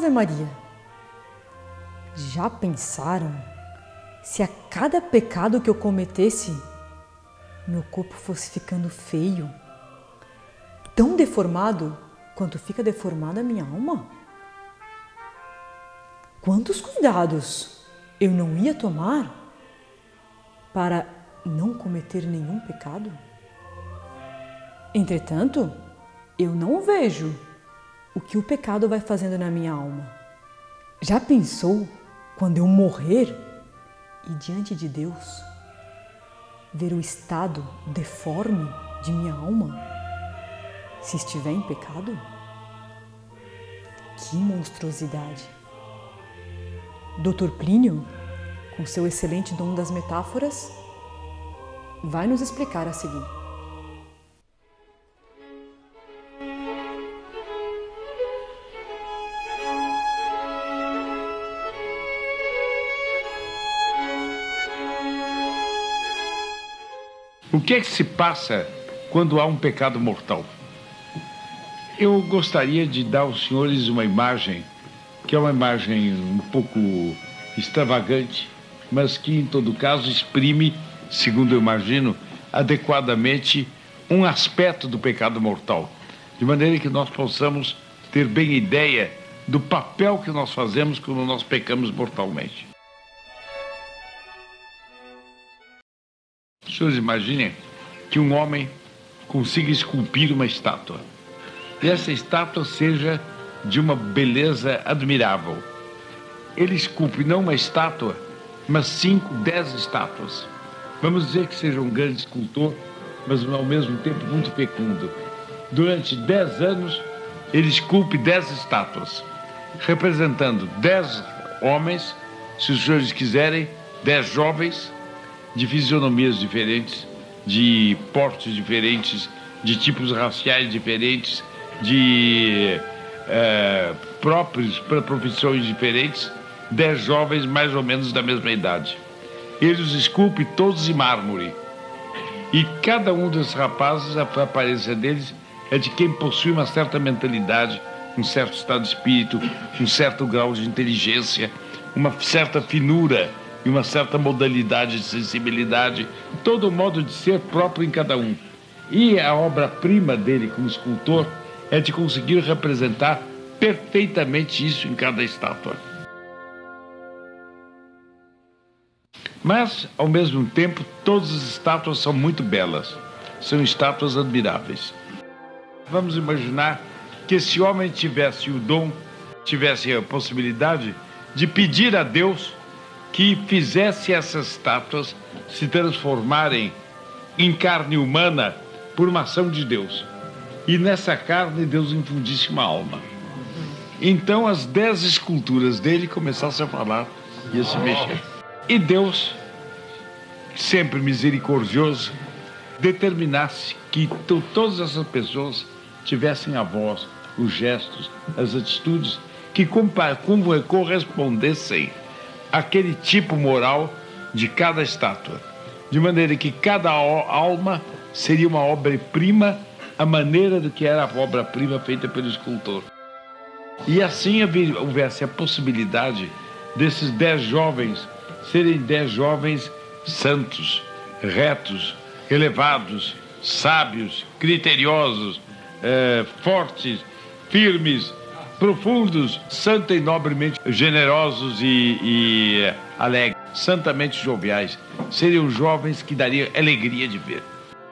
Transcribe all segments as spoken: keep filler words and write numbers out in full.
Ave Maria! Já pensaram se a cada pecado que eu cometesse, meu corpo fosse ficando feio, tão deformado quanto fica deformada a minha alma? Quantos cuidados eu não ia tomar para não cometer nenhum pecado? Entretanto, eu não vejo o que o pecado vai fazendo na minha alma. Já pensou quando eu morrer e diante de Deus ver o estado deforme de minha alma se estiver em pecado? Que monstruosidade! doutor Plínio, com seu excelente dom das metáforas, vai nos explicar a seguir. O que é que se passa quando há um pecado mortal? Eu gostaria de dar aos senhores uma imagem, que é uma imagem um pouco extravagante, mas que, em todo caso, exprime, segundo eu imagino, adequadamente um aspecto do pecado mortal, de maneira que nós possamos ter bem ideia do papel que nós fazemos quando nós pecamos mortalmente. Os senhores imaginem que um homem consiga esculpir uma estátua, e essa estátua seja de uma beleza admirável. Ele esculpe não uma estátua, mas cinco, dez estátuas. Vamos dizer que seja um grande escultor, mas ao mesmo tempo muito fecundo. Durante dez anos, ele esculpe dez estátuas, representando dez homens, se os senhores quiserem, dez jovens, de fisionomias diferentes, de portes diferentes, de tipos raciais diferentes, de é, próprios para profissões diferentes, dez jovens mais ou menos da mesma idade. Ele os esculpe todos em mármore. E cada um desses rapazes, a aparência deles é de quem possui uma certa mentalidade, um certo estado de espírito, um certo grau de inteligência, uma certa finura e uma certa modalidade de sensibilidade, todo o modo de ser próprio em cada um. E a obra-prima dele como escultor é de conseguir representar perfeitamente isso em cada estátua. Mas, ao mesmo tempo, todas as estátuas são muito belas, são estátuas admiráveis. Vamos imaginar que esse homem tivesse o dom, tivesse a possibilidade de pedir a Deus que fizesse essas estátuas se transformarem em carne humana por uma ação de Deus. E nessa carne Deus infundisse uma alma. Então as dez esculturas dele começassem a falar e a se mexer. E Deus, sempre misericordioso, determinasse que todas essas pessoas tivessem a voz, os gestos, as atitudes que correspondessem àquele tipo moral de cada estátua, de maneira que cada alma seria uma obra-prima, a maneira do que era a obra-prima feita pelo escultor. E assim houvesse a possibilidade desses dez jovens serem dez jovens santos, retos, elevados, sábios, criteriosos, eh, fortes, firmes, profundos, santa e nobremente generosos e, e alegres, santamente joviais. Seriam jovens que dariam alegria de ver.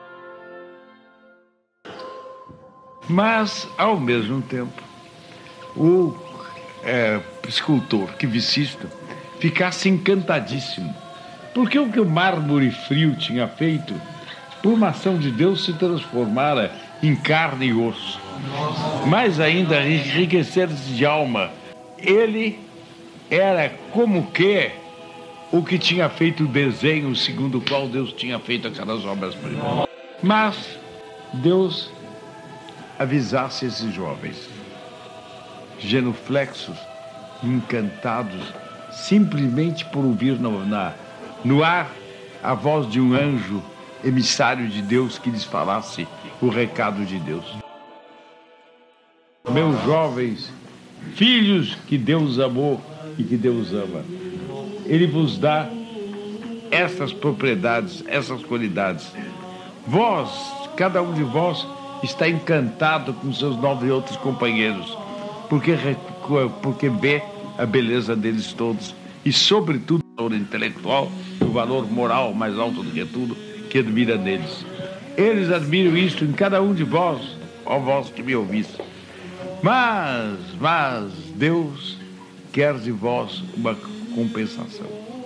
Mas, ao mesmo tempo, o é, escultor que vissista ficasse encantadíssimo, porque o que o mármore frio tinha feito, por uma ação de Deus, se transformara em carne e osso. Mais ainda, enriquecer-se de alma. Ele era como que o que tinha feito o desenho segundo o qual Deus tinha feito aquelas obras-primas. Mas Deus avisasse esses jovens, genuflexos, encantados, simplesmente por ouvir no, na, no ar a voz de um anjo emissário de Deus que lhes falasse o recado de Deus. Meus jovens filhos que Deus amou e que Deus ama. Ele vos dá essas propriedades, essas qualidades. Vós, cada um de vós, está encantado com seus nove outros companheiros, porque, porque vê a beleza deles todos e, sobretudo, o valor intelectual e o valor moral mais alto do que tudo, que admira neles. Eles admiram isto em cada um de vós, ó vós que me ouvis. Mas, mas, Deus quer de vós uma compensação.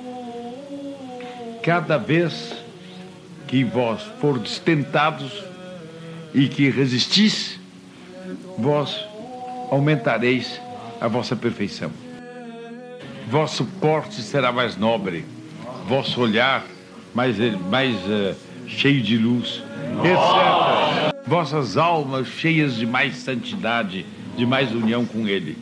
Cada vez que vós fordes tentados e que resistis, vós aumentareis a vossa perfeição. Vosso porte será mais nobre, vosso olhar mais, mais uh, cheio de luz, etcétera. Vossas almas cheias de mais santidade, de mais união com Ele.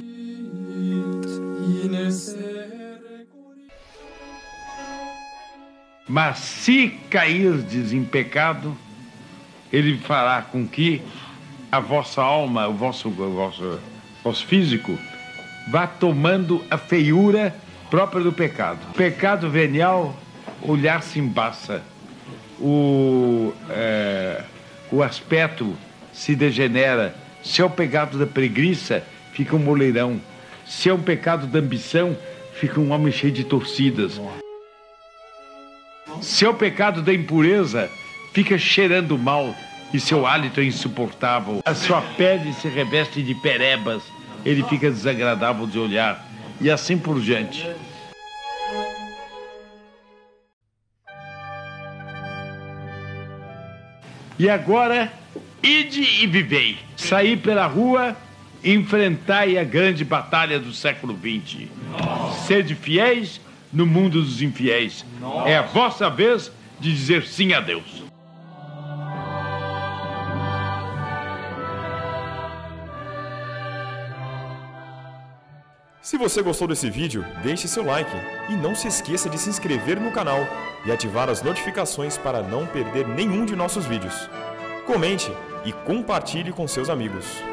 Mas se cairdes em pecado, Ele fará com que a vossa alma, o vosso, o vosso, vosso físico, vá tomando a feiura própria do pecado. O pecado venial, olhar se embaça, o, é, o aspecto se degenera. Se é o pecado da preguiça, fica um moleirão. Se é um pecado da ambição, fica um homem cheio de torcidas. Se é o pecado da impureza, fica cheirando mal e seu hálito é insuportável. A sua pele se reveste de perebas, ele fica desagradável de olhar, e assim por diante. E agora, ide e vivei. Saí pela rua, enfrentai a grande batalha do século vinte. Sede fiéis no mundo dos infiéis. É a vossa vez de dizer sim a Deus. Se você gostou desse vídeo, deixe seu like e não se esqueça de se inscrever no canal e ativar as notificações para não perder nenhum de nossos vídeos. Comente e compartilhe com seus amigos.